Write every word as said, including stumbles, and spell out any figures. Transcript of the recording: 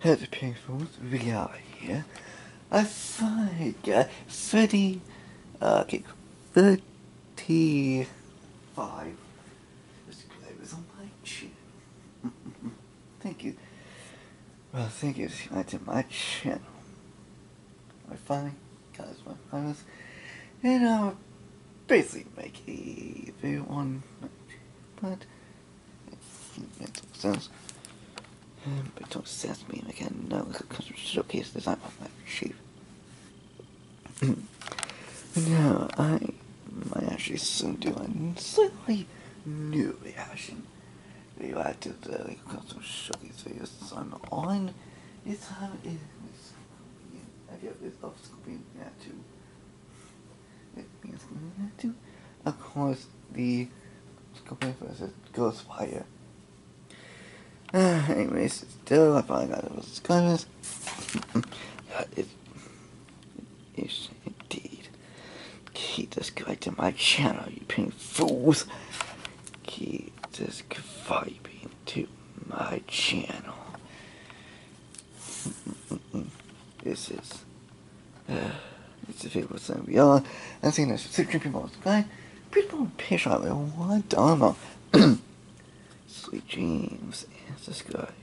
Hello, people. Reala here. I finally got thirty, uh, okay, thirty-five subscribers on my channel. Thank you. Well, thank you for to my channel. I finally got my finals, and I'll basically make a video on, but it makes sense. Um, but don't sense me, like I know this comes from showcase design of my shape. But now I might actually soon do a slightly new reaction video after the like, custom showcase videos I'm on. This time it is I get this of Scorpion two. It means Scorpion two. Of course, the Scorpion versus Ghostfire. Uh, anyways, still, I finally got those subscribers. uh, it is indeed. Keep subscribing to my channel, you pink fools. Keep subscribing to my channel. This is, uh, it's a favorite thing we are. I've seen this six people subscribe. People pitch out with one dollar. Sweet dreams and subscribe.